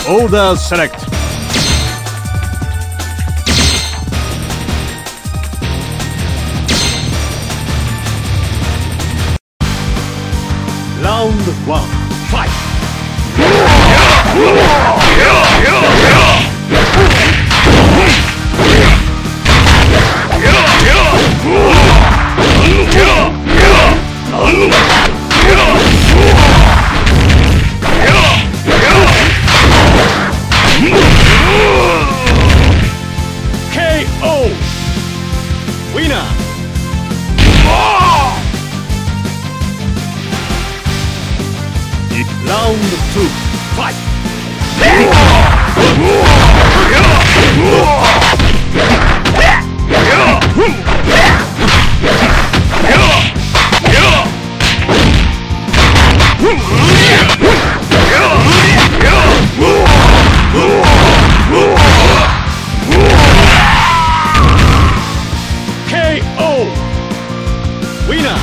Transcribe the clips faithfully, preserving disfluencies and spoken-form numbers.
Order select. Round one, fight! K O! Winner! Round two, fight! K O! Winner!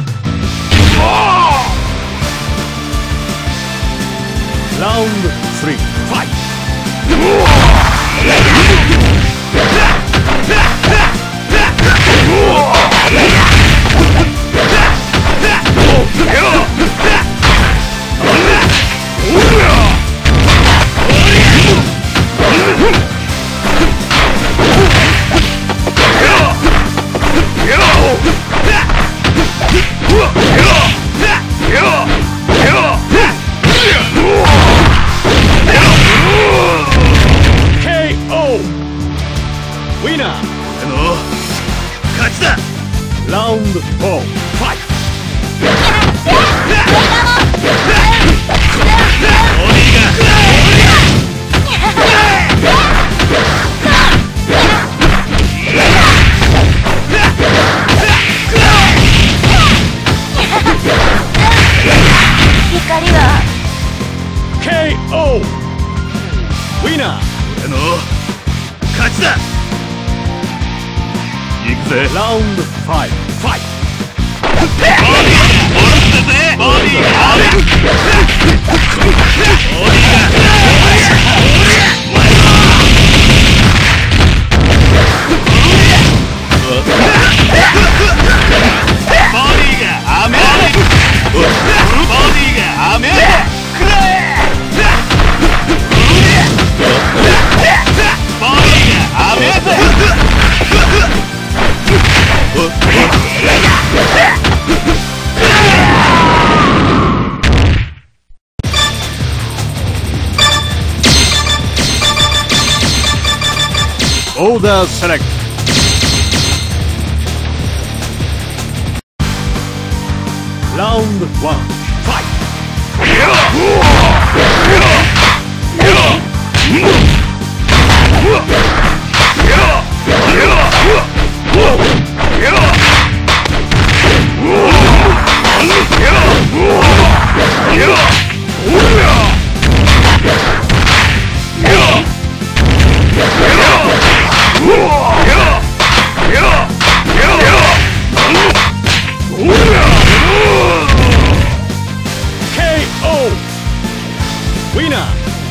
Round three, fight! K O! Winner! あの勝ちだ。 Round four, fight! 光が K O! Winner! 俺の勝ちだ。行くぜ。 Round five, fight! ボディー下ろすぜ。ボディーがボディーが雨。ボディが雨。くらえ。ボディが雨。 Order select. Round one, fight! K O! Winner!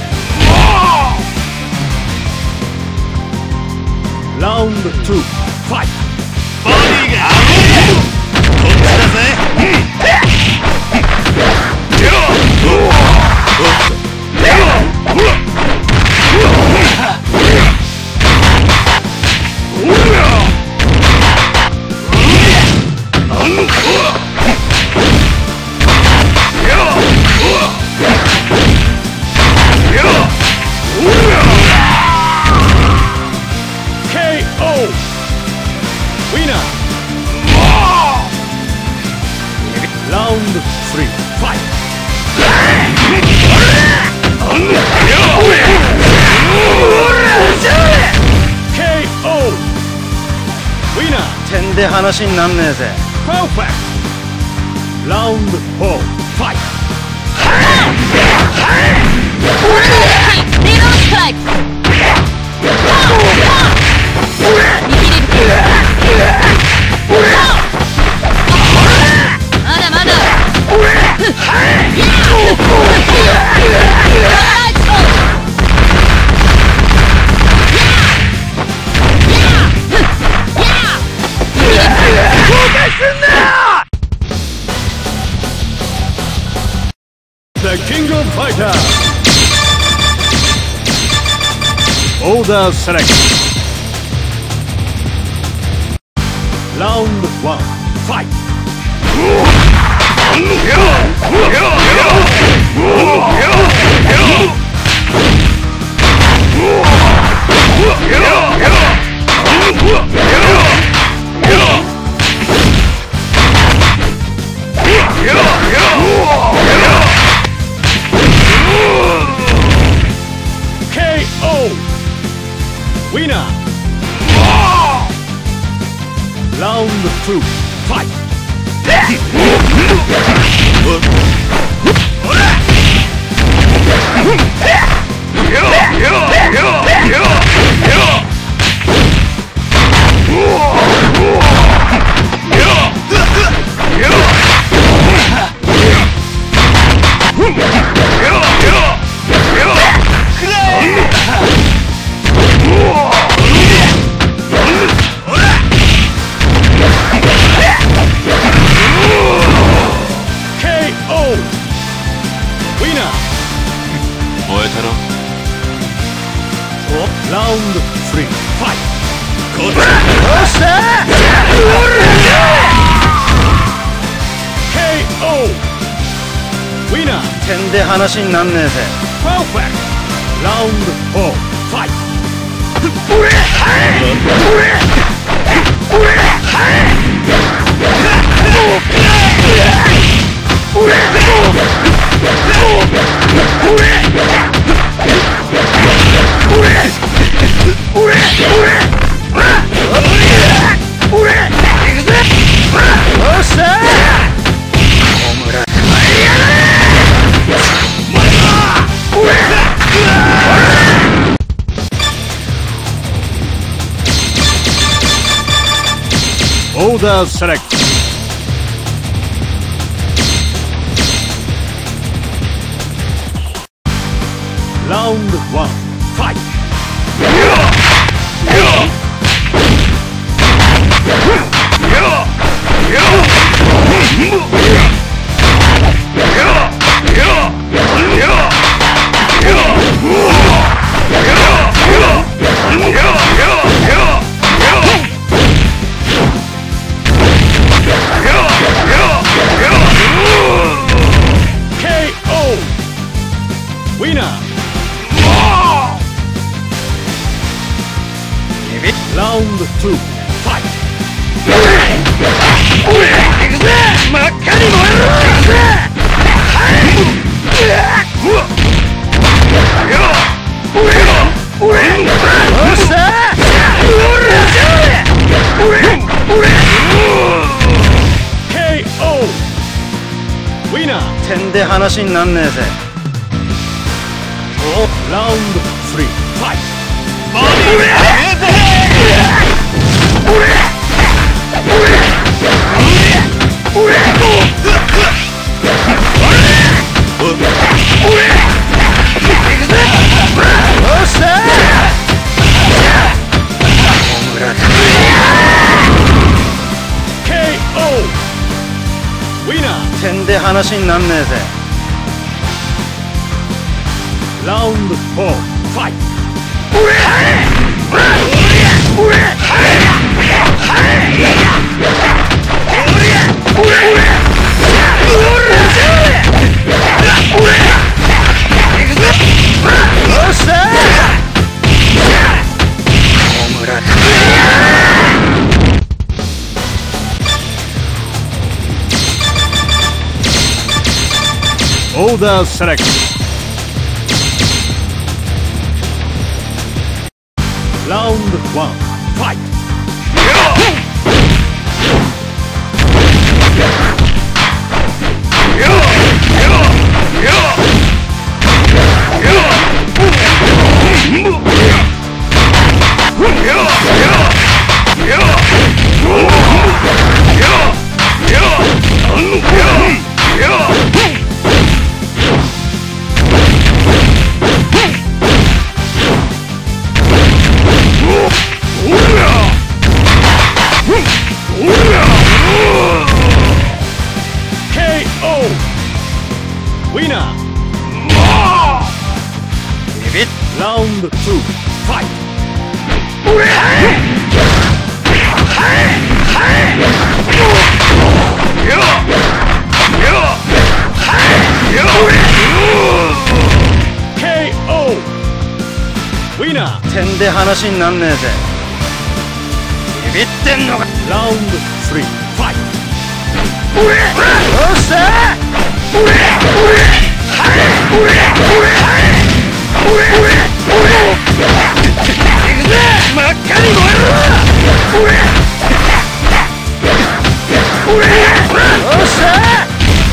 Round two, fight! ボディが雨。こっちだぜ。 K O! Winner! Round three, fight! K O! Winner! 点で話になんねえぜ。 Perfect! Round four, fight! リローストライク。見切れる。まだまだ。ライト。 The King of Fighters. Order selection. Round one. Fight. K O. Winner. Round two. Fight. Round three. Fight. K O. Winner. 点で話になんねえぜ。 Perfect. Round four. Fight. Order select. Round one. Fight. K O. Winner. Round two. Fight. K O. Winner. 点で話になんねえぜ。 Round three. Fight. K O. Winner. 点で話になんねえぜ。 Round four. Fight. Order select. Round one. Fight. K O. Winner. ビビッ Round two, fight! ケーオー! ウィナー! 点で話になんねえぜ。ビビってんのか。 Round three, fight! よっしゃ真っ赤に燃えろ。よっしゃ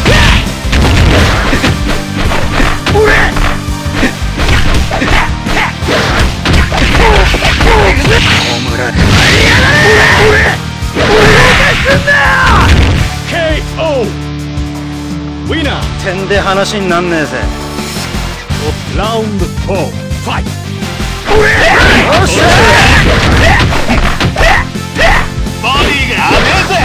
ケーオー! ウィナー! 点で話になんねえぜ。 Round four, fight! よっしゃボディが甘えぜ。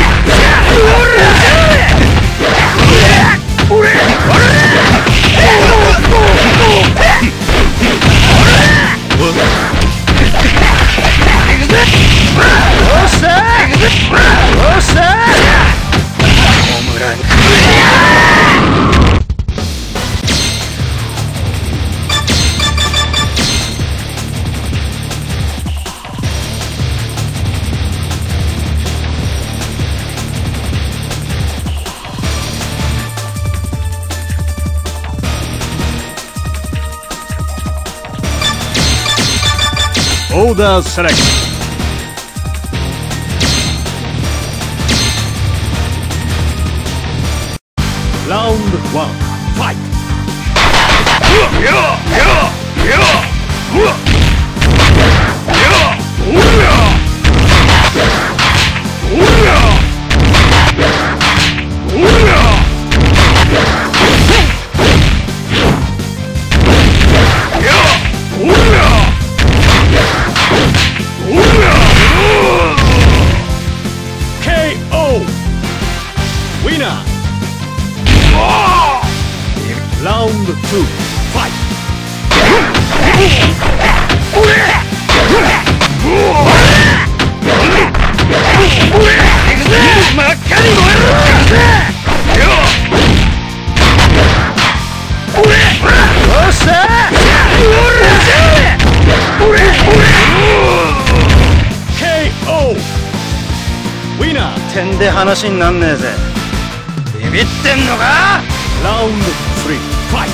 Order select! Round one, fight! ケーオー! ウィナー! Round two, fight! 真っ赤に燃えろ。よっしゃケーオー! ウィナー! 点で話になんねえぜ。ビビってんのか。 Round three, fight!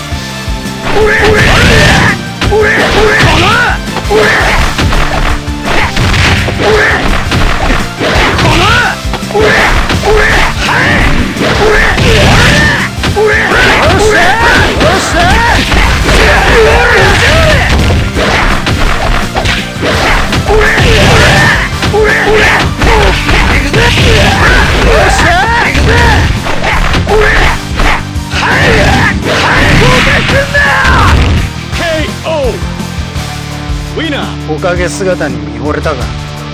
おかげ姿に見惚れたが、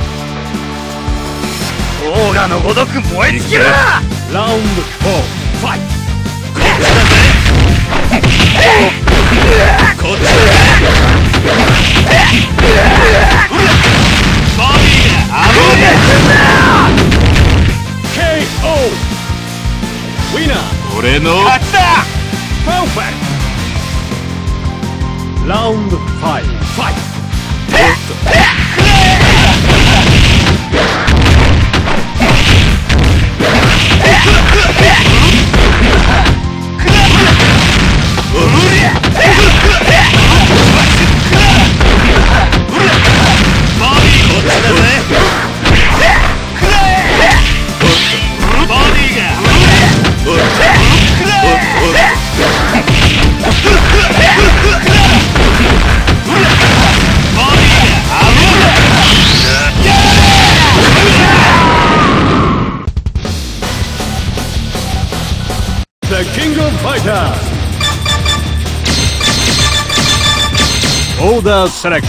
オーガのごとく燃え尽きる。 Round four, fight! こっちだぜ。こっちだぜ。ボディが甘え。 ケーオー! ウィナー! 俺の勝ちだ。 Perfect! Round five, fight! The King of Fighters! Order select!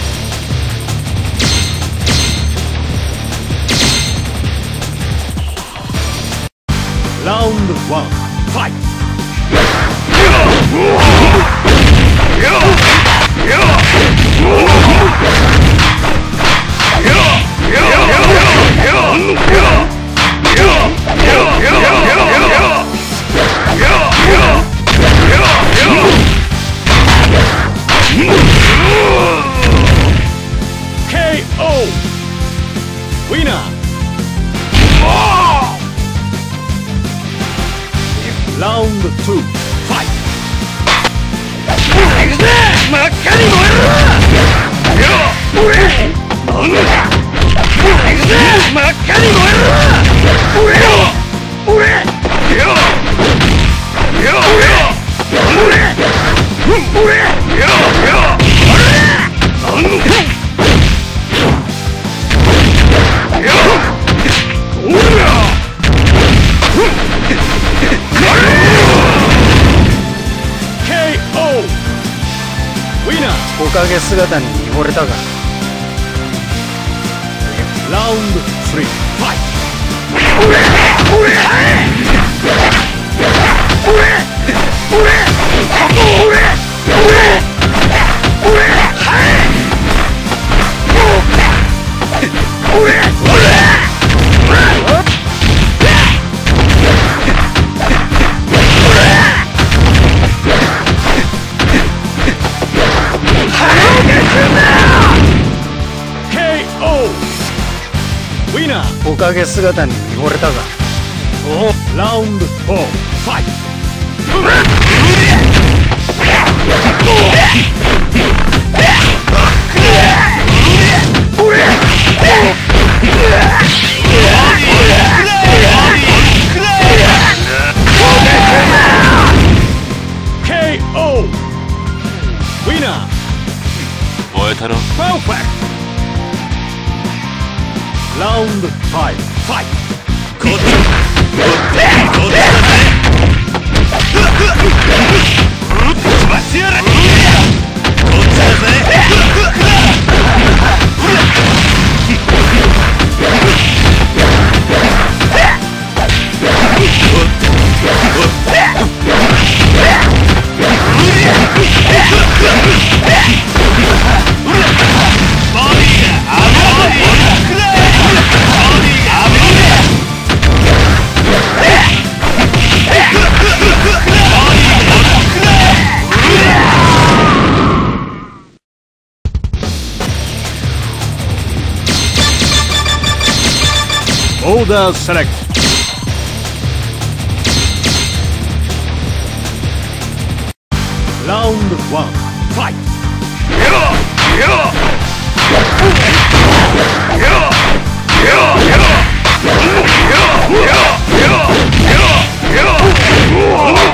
Round one, fight! Yo! Yo! 真っ赤に燃えろ。よ俺なんだ行くぜ。真っ赤に燃えろ。俺よ俺よよ俺俺俺よよ俺なんだよ俺らおかげ姿に見惚れたが。 ラウンドスリーファイト。 俺俺俺俺俺俺俺俺おかげ姿に見惚れたが。 ラウンドフォーファイト。ケーオー ウィナー。 燃えたろ。 パーフェクト。ラウンドファイブファイト。 こっちこっちこっちだぜ。飛ばしてやる。こっちだぜ。 Order select. Round one, fight. Yeah, yeah. Yeah, yeah, yeah. Yeah, yeah, yeah, yeah.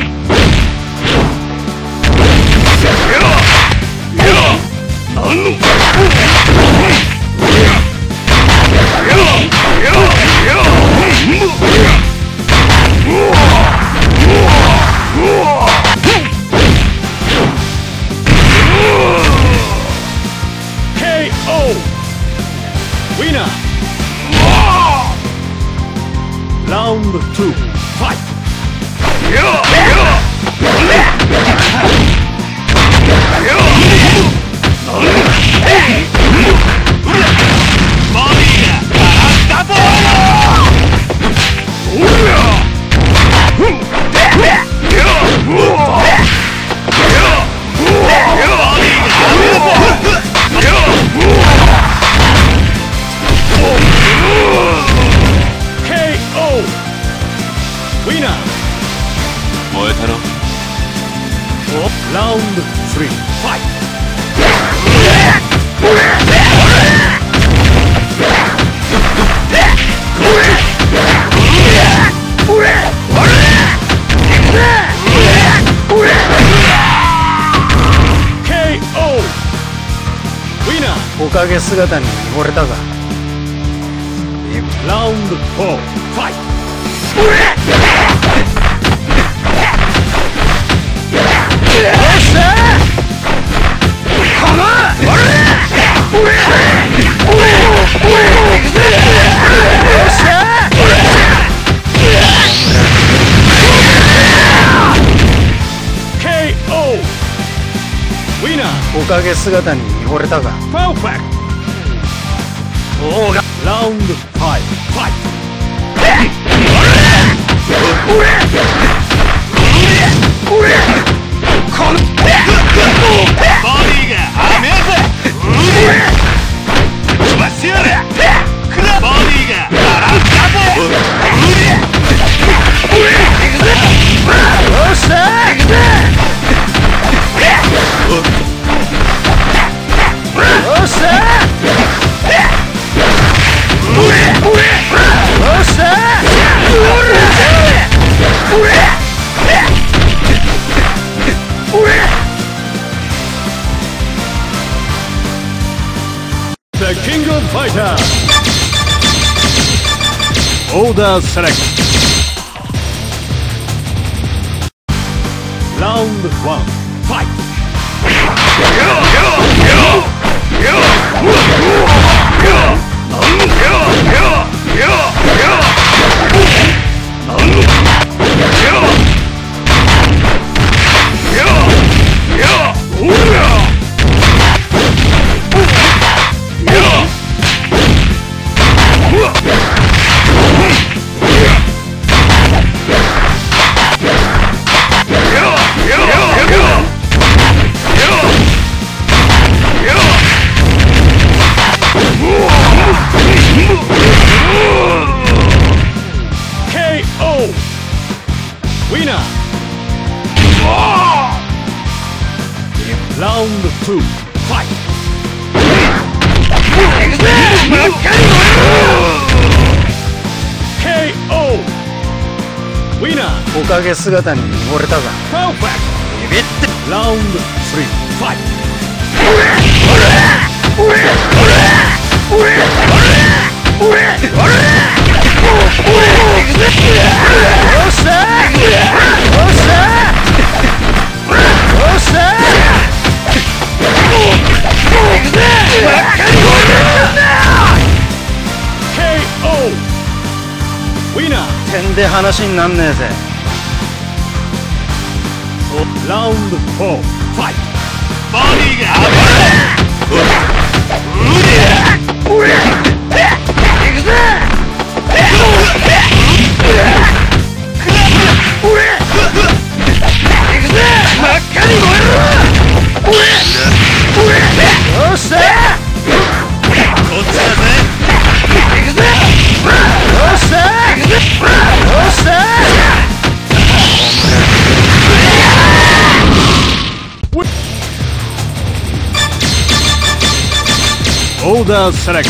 Winner. Round two, fight. Yeah, yeah. Winner. 燃えたろ。 Round three, fight.ケーオー Winner. おかげ姿に見惚れたが。 Round four, fight.ケーオー Winner. おかげ姿に見惚れたが。 Perfect. おーが Round five, fight. このボディが甘えぜ。飛ばしてやる。クラボディが洗ったぜ。 よっしゃー行くぜ。 Order select. Round one. Fight. K O. Winner. Round two. Fight. K O. Winner. おかげ姿に溺れたが Perfect. ビビって Round three. Fight. ケーオー Winner. 点で話になんねえぜ Round four. Fight. ボディがうりゃ Order select.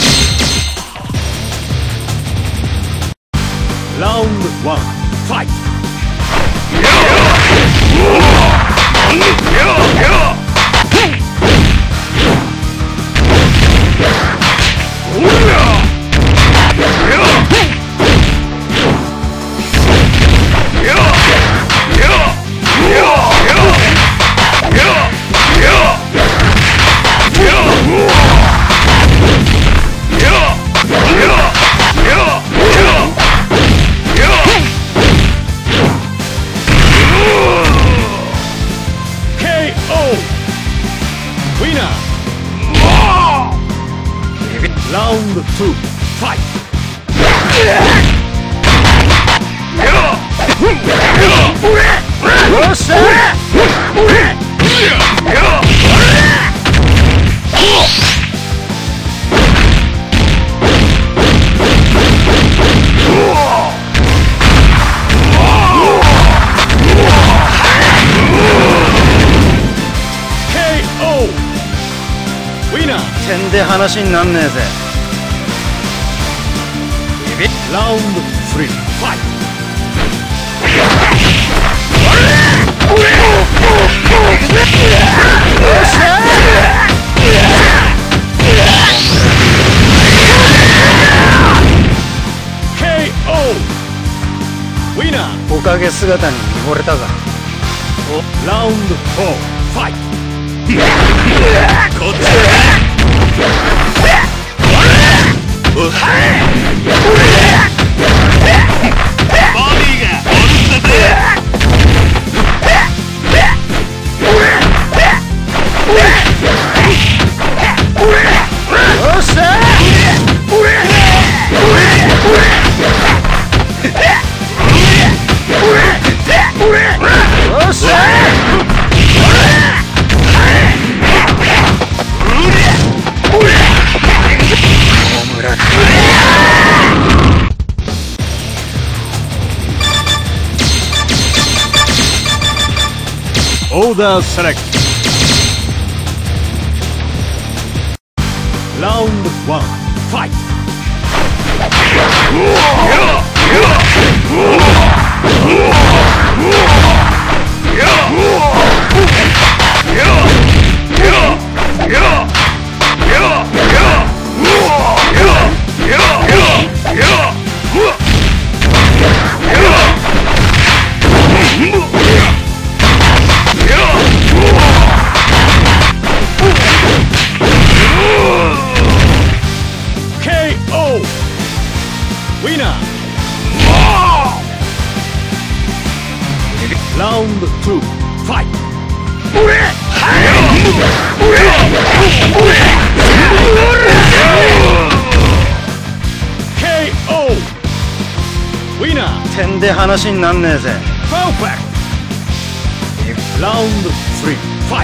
Round one. Fight. K O. Winner. Round two. Fight. K O. Winner. 点で話になんねえぜ Round three. Fight. K O. Winner. おかげ姿に溺れたが Round four. Fight. こっちボディがおるったぜ Order select. Round one. Fight. fight!ケーオー! Winner! 点で話になんねえぜ。 Perfect! Round three, fight!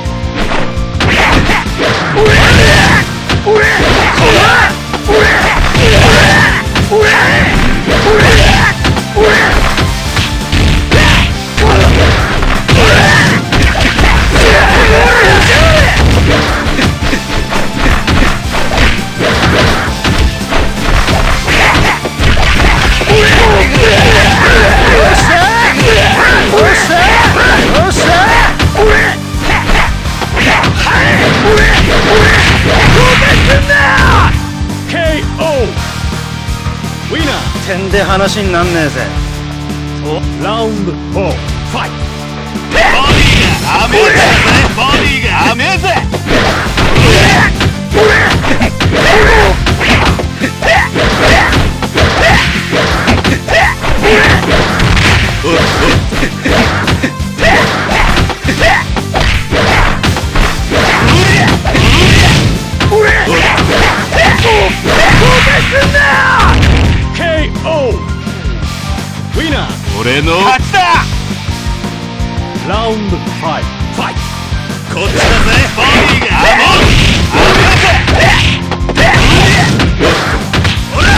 ケーオー! Winner! 点で話になんねえぜ。 Round four, fight! ボディが甘えぜボディが甘えぜケーオー! Winner! 俺の勝ちだ Round five, fight! こっちだぜボディが甘えぜほら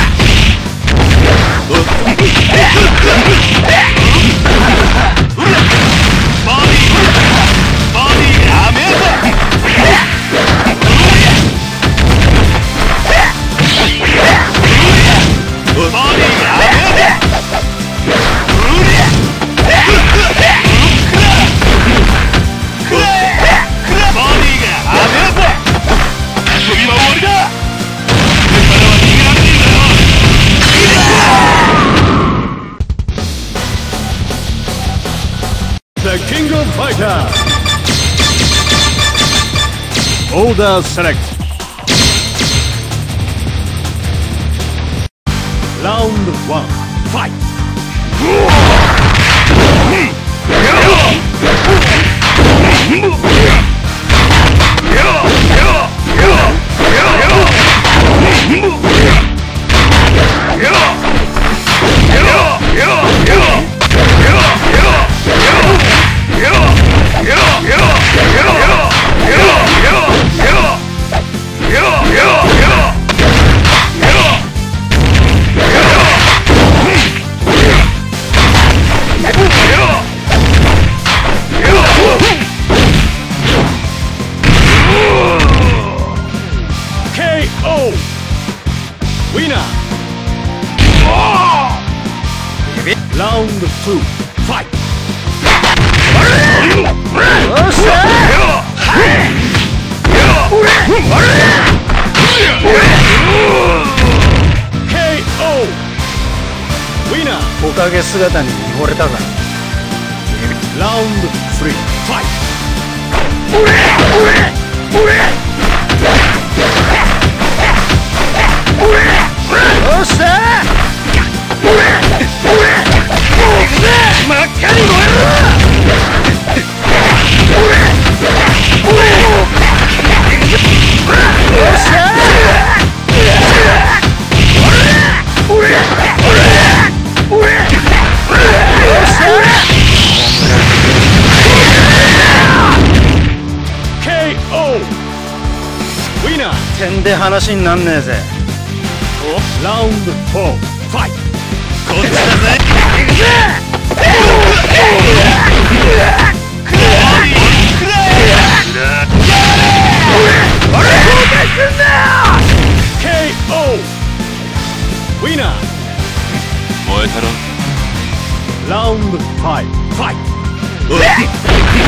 ボディボディが甘えぜボディが甘えぜ The King of Fighters! Order select! Round one, fight! K O! Winner! Round two, fight! K O! Winner! おかげ姿に見惚れたが。 Round three, fight! K O! Winner! 点で話になんねえぜ。 Round four, fight! こっちだぜケーオー! Winner! 燃えたろ Round five, fight! ボディ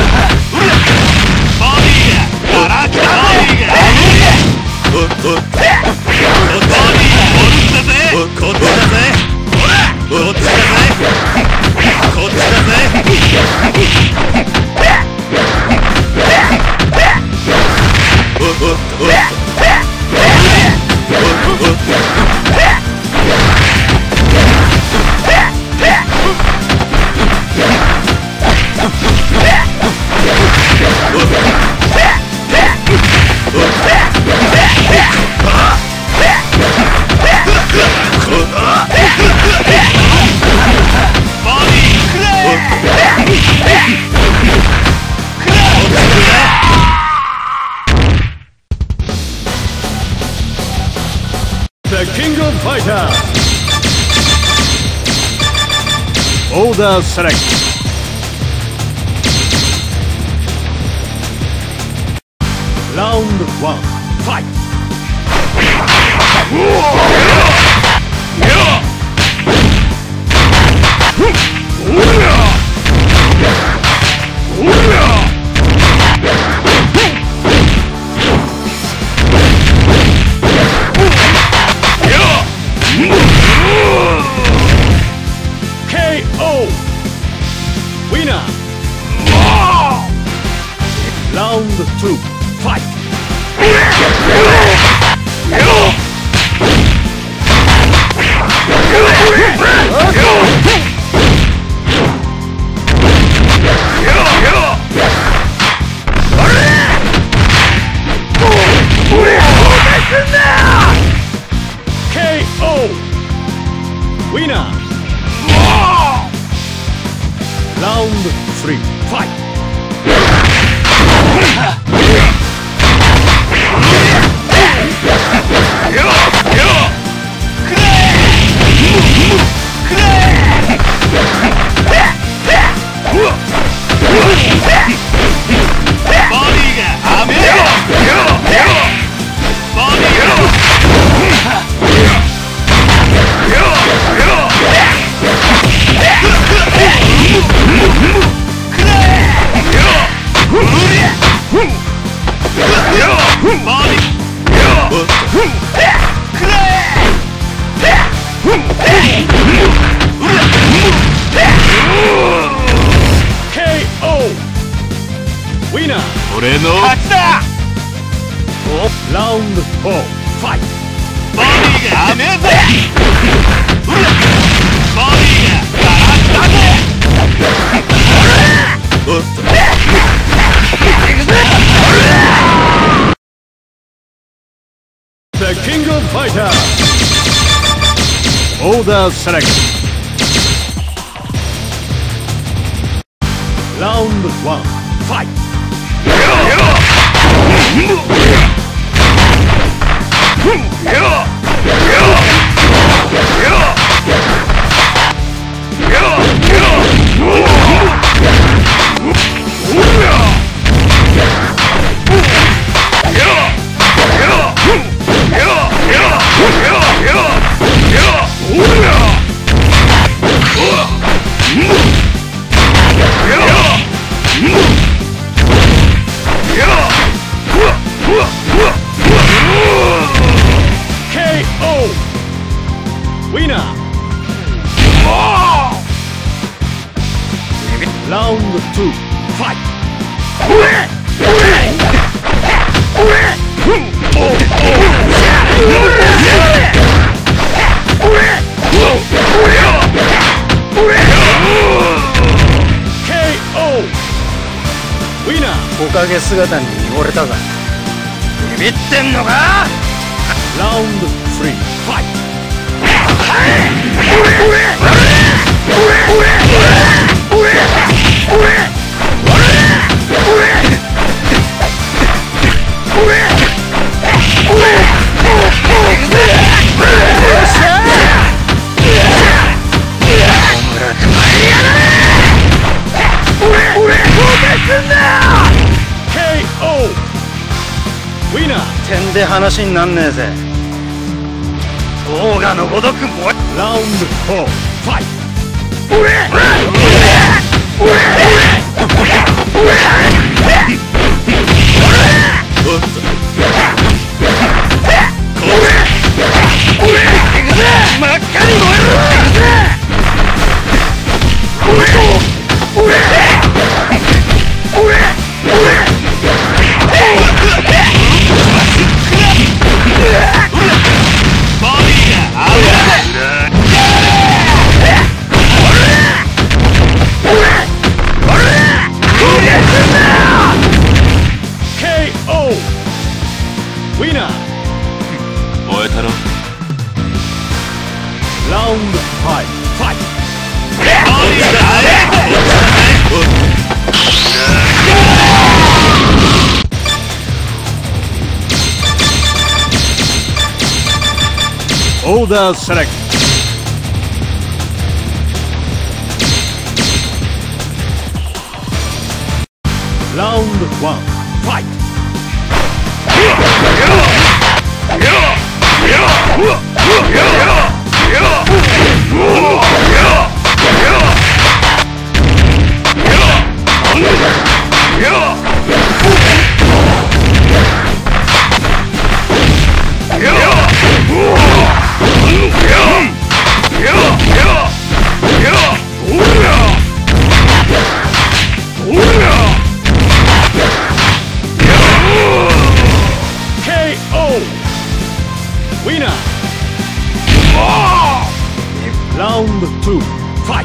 がガラクタボディがボディがボルだぜこっちだぜほらこっちだぜこっちだぜYeah! Order select. Round one. Fight. K O. Winner. Round two. Fight. K O. Winner. Round three. Fight. K O. Winner. 俺の勝ちだ。 Round four. Fight. ボディがダメぜ。ボディがガラスだぜ。おっと。 The King of Fighters. Order select. Round one. Fight. K O. Winner. Round two. Fight. K O. Winner. おかげ姿に見惚れたがビビってんのか。 Round three. Fight. K O. Winner. 点で話になんねえぜ。オーガのごとくも Round four. Fight. おっと。 真っ赤に燃えろ。 K O. Winner. 燃えたろ。 Round five. Fight. オーダーセレクト。 Round one. Fight. Winner! Round two, fight!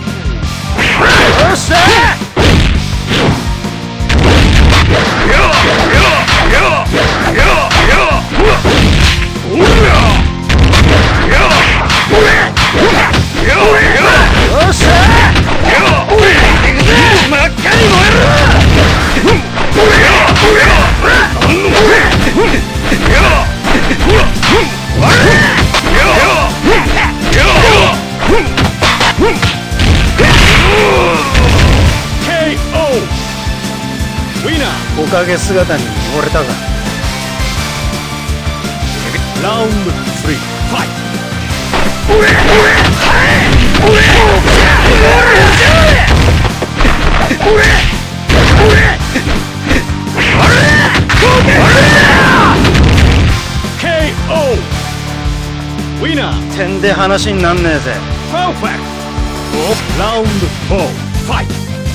ケーオー Winner! おかげ姿に溺れたが。 Round three, fight!ケーオー Winner! 点で話になんねえぜ。 Perfect! Round four, fight!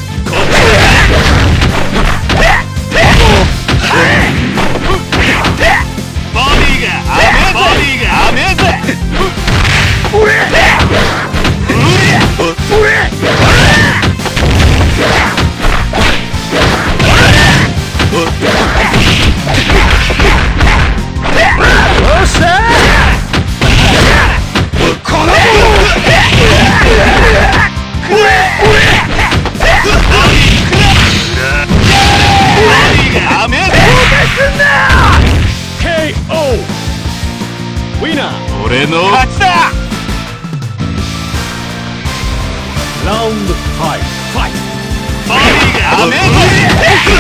ボディがボディが甘えぜ。 ケーオー Winner! 俺の勝ちだ。 Round five, fight! ボディが甘えぜ。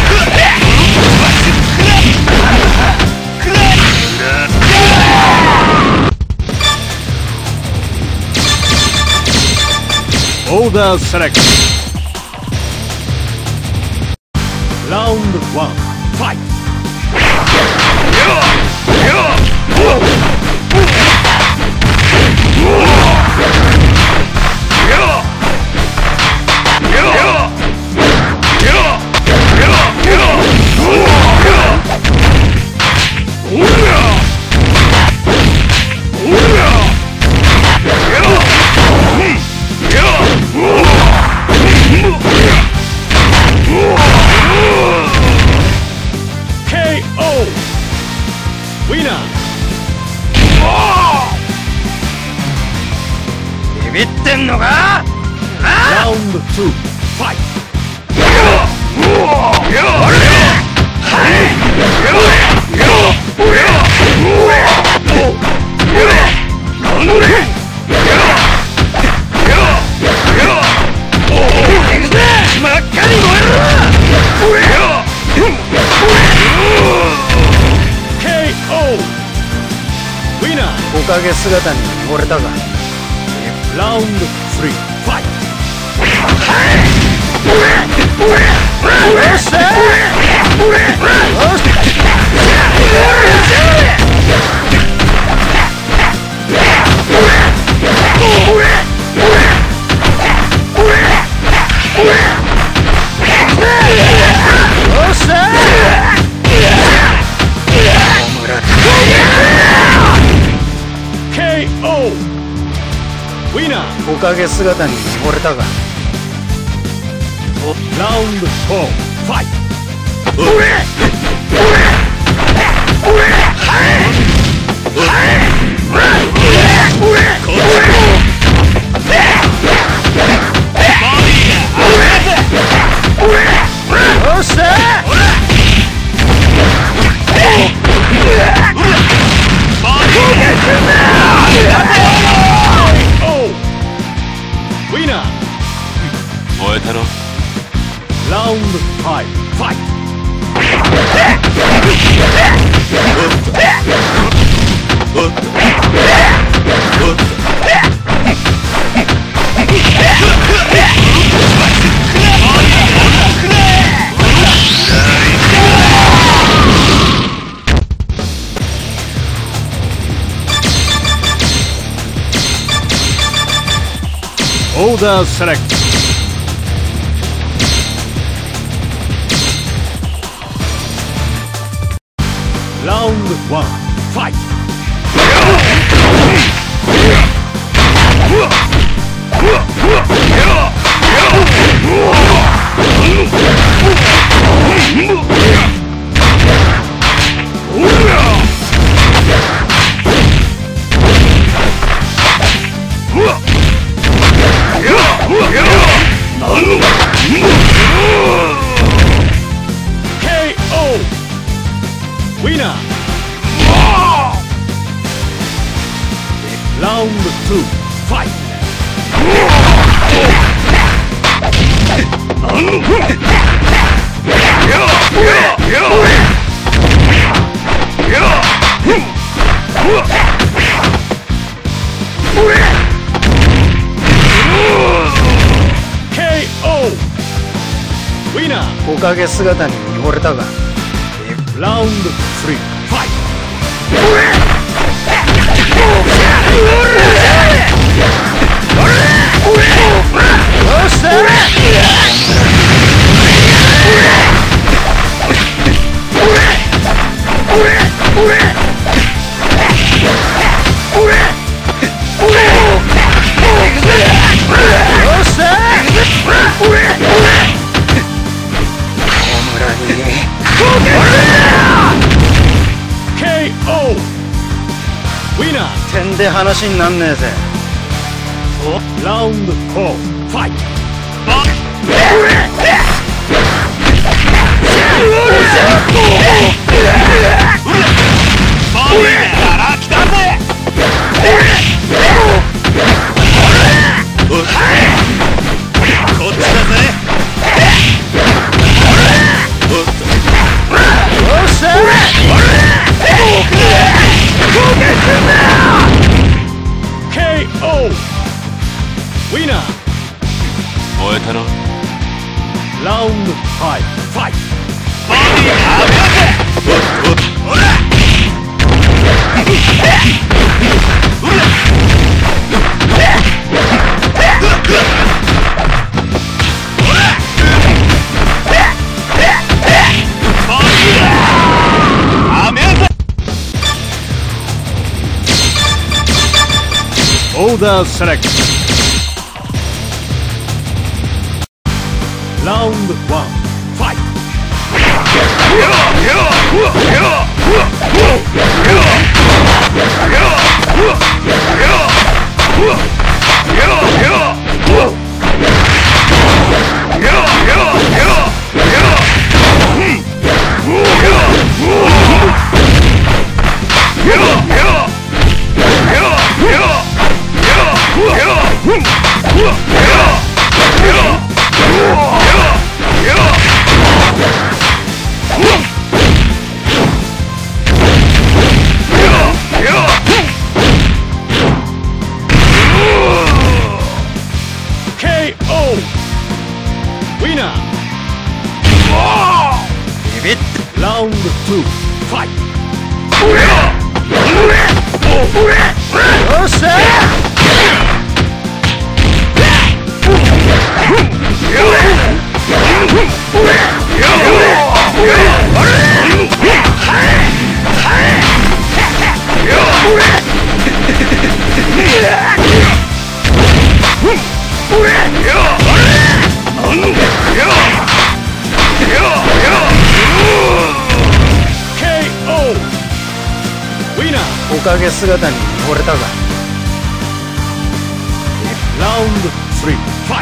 Order select! Round one, fight!ケーオー Winner! ビビってんのか。 Round two, fight! ケーオー Winner! おかげ姿に溺れたが。 Round three, fight! ケーオー Winner! おかげ姿に溺れたが。 Round four, fight! 燃えたろ。 Round five, fight! Order select. Round one, fight! K O! Winner! Round two, fight! K O! Winner! おかげ姿に見惚れたが Round three, fight! K O! Winner! 点で話になんねえぜ Round four, fight! K O! Winner! 燃えたろ Round five, fight! ボディー危ないぜおっおら Order select. Round one, fight. K O! Winner! Round two, fight! K O! Winner! おかげ姿に見惚れたが Round three, fight!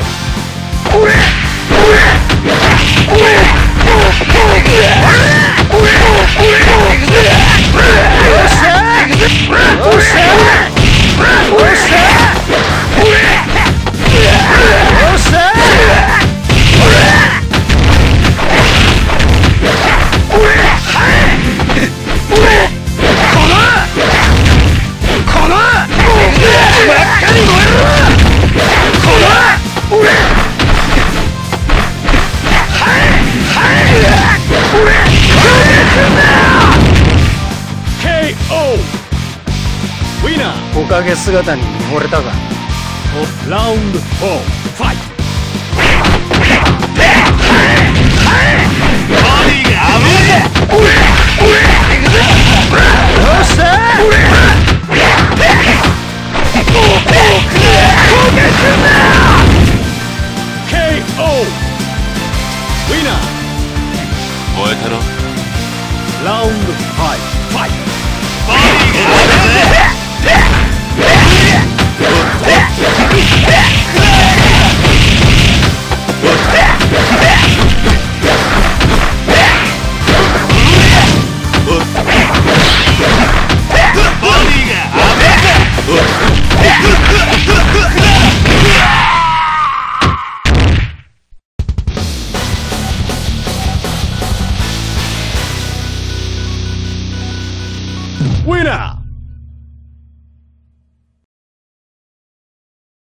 Hey! ケーオー ウィナー。 おかげ姿に惚れたか。 ラウンドフォーファイト。 ボディが危ねえ。 よっしゃケーオー ウィナー。 燃えたろ。 ラウンドファイトファイト。 ボディが危ねえ。 ウィナー。